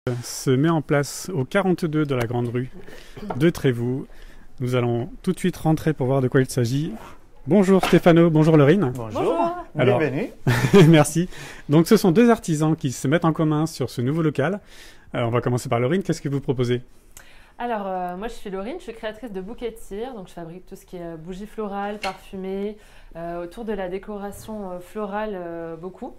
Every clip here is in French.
Se met en place au 42 de la Grande Rue de Trévoux. Nous allons tout de suite rentrer pour voir de quoi il s'agit. Bonjour Stéphano, bonjour Laurine. Bonjour, Alors, bienvenue. Merci. Donc ce sont deux artisans qui se mettent en commun sur ce nouveau local. On va commencer par Laurine, qu'est-ce que vous proposez? Alors, moi je suis Laurine, je suis créatrice de bouquets de cire, donc je fabrique tout ce qui est bougies florales, parfumées, autour de la décoration florale beaucoup,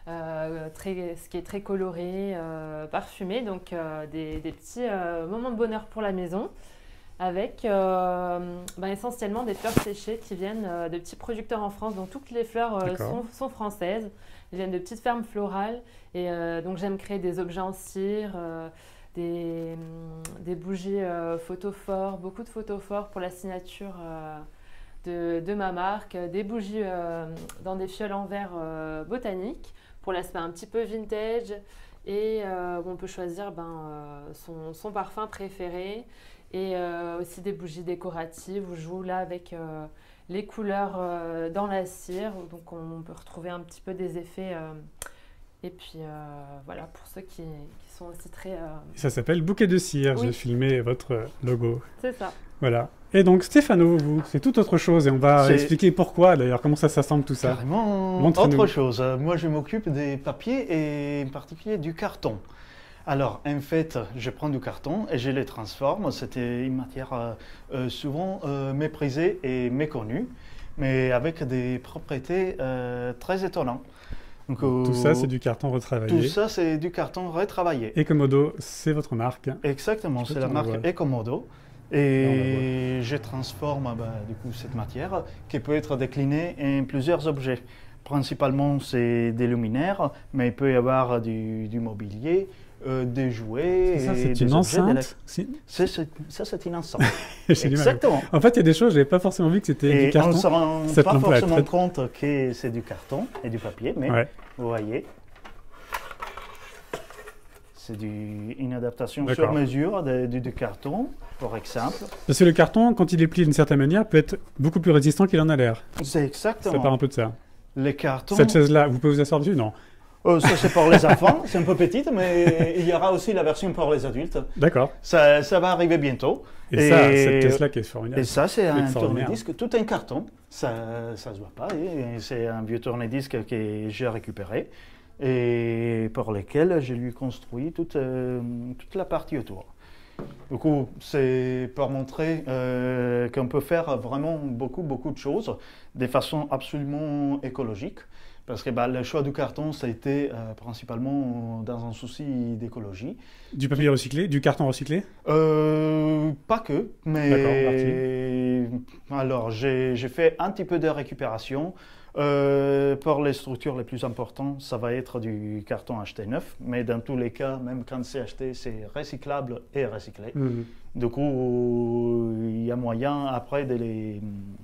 ce qui est très coloré, parfumé, donc des petits moments de bonheur pour la maison, avec essentiellement des fleurs séchées qui viennent de petits producteurs en France, donc toutes les fleurs sont françaises, elles viennent de petites fermes florales, et donc j'aime créer des objets en cire, des bougies photophores, beaucoup de photophores pour la signature de ma marque, des bougies dans des fioles en verre botanique pour l'aspect un petit peu vintage, et on peut choisir son parfum préféré, et aussi des bougies décoratives où je joue là avec les couleurs dans la cire, donc on peut retrouver un petit peu des effets. Et puis voilà, pour ceux qui sont aussi très... Ça s'appelle Bouquet de cire, oui. J'ai filmé votre logo. C'est ça. Voilà. Et donc Stéphano, vous, c'est tout autre chose et on va expliquer pourquoi d'ailleurs, comment ça s'assemble tout ça. Carrément autre chose. Moi je m'occupe des papiers et en particulier du carton. Alors en fait, je prends du carton et je les transforme. C'était une matière souvent méprisée et méconnue, mais avec des propriétés très étonnantes. Donc, tout ça, c'est du carton retravaillé. Tout ça, c'est du carton retravaillé. Ecomodo, c'est votre marque. Exactement, c'est la marque Ecomodo. Et je transforme du coup, cette matière qui peut être déclinée en plusieurs objets. Principalement, c'est des luminaires, mais il peut y avoir du mobilier, des jouets. Ça, c'est une enceinte. Ça, c'est une enceinte. Exactement. En fait, il y a des choses, je n'avais pas forcément vu que c'était du carton. On ne se rend pas forcément compte que c'est du carton et du papier, mais vous voyez, c'est une adaptation sur mesure du carton, par exemple. Parce que le carton, quand il est plié d'une certaine manière, peut être beaucoup plus résistant qu'il en a l'air. C'est exactement. Ça part un peu de ça. Les cartons... Cette chaise-là, vous pouvez vous asseoir dessus? Non. Ça, c'est pour les enfants, c'est un peu petite, mais il y aura aussi la version pour les adultes. D'accord. Ça va arriver bientôt. Et ça, cette pièce-là qui est formidable. Et ça, c'est un tourne-disque, tout un carton. Ça ne se voit pas. C'est un vieux tourne-disque que j'ai récupéré et pour lequel j'ai lui construit toute la partie autour. Du coup, c'est pour montrer qu'on peut faire vraiment beaucoup de choses de façon absolument écologique. Parce que le choix du carton, ça a été principalement dans un souci d'écologie. Du papier recyclé, du carton recyclé? Pas que, mais alors j'ai fait un petit peu de récupération. Pour les structures les plus importantes, ça va être du carton acheté neuf, mais dans tous les cas, même quand c'est acheté, c'est recyclable et recyclé. Du coup, il y a moyen après de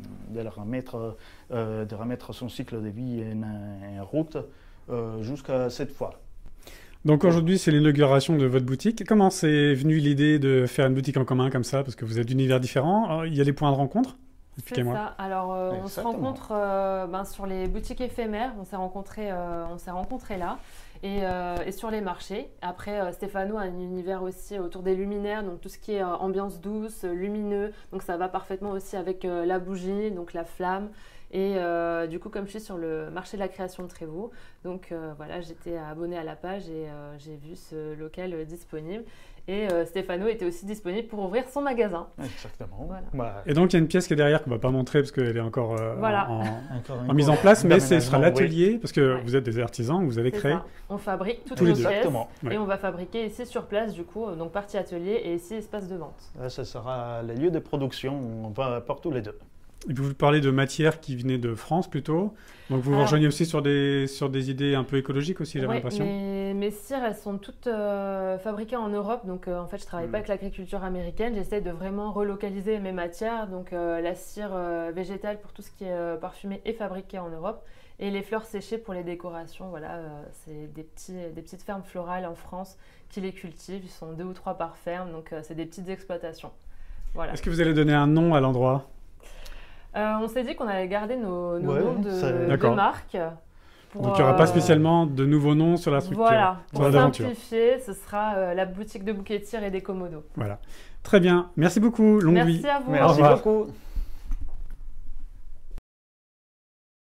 remettre son cycle de vie en route jusqu'à cette fois. Donc aujourd'hui, c'est l'inauguration de votre boutique. Comment c'est venu l'idée de faire une boutique en commun comme ça? Parce que vous êtes d'univers différents. Il y a des points de rencontre? C'est ça. Alors, on se rencontre sur les boutiques éphémères. On s'est rencontrés là. Et sur les marchés. Après, Stéphano a un univers aussi autour des luminaires, donc tout ce qui est ambiance douce, lumineux. Donc ça va parfaitement aussi avec la bougie, donc la flamme. Et du coup, comme je suis sur le marché de la création de Trévoux, donc voilà, j'étais abonnée à la page et j'ai vu ce local disponible. Et Stéphano était aussi disponible pour ouvrir son magasin. Exactement. Voilà. Et donc, il y a une pièce qui est derrière qu'on ne va pas montrer parce qu'elle est encore en mise en place, mais ce sera l'atelier, parce que vous êtes des artisans, vous avez créé. On fabrique toutes nos pièces et on va fabriquer ici sur place, du coup, donc partie atelier et ici espace de vente. Ce sera les lieux de production, on va pour tous les deux. Et puis vous parlez de matières qui venaient de France plutôt, donc vous rejoignez aussi sur des idées un peu écologiques aussi, j'ai l'impression. Mes cires, elles sont toutes fabriquées en Europe, donc en fait je ne travaille pas avec l'agriculture américaine, j'essaie de vraiment relocaliser mes matières, donc la cire végétale pour tout ce qui est parfumé est fabriquée en Europe, et les fleurs séchées pour les décorations, voilà, c'est des petites fermes florales en France qui les cultivent, ils sont 2 ou 3 par ferme, donc c'est des petites exploitations. Voilà. Est-ce que vous allez donner un nom à l'endroit? On s'est dit qu'on allait garder nos noms de marque. Donc il n'y aura pas spécialement de nouveaux noms sur la structure. Voilà, pour simplifier, ce sera la boutique de bouquet tir et des commodos. Voilà. Très bien. Merci beaucoup, Longue Vie. Merci à vous. Merci beaucoup.